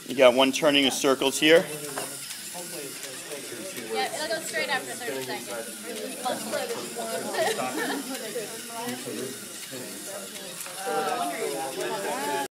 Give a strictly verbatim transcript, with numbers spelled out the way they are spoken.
You got one turning of circles here. Yeah, it'll go straight after thirty seconds.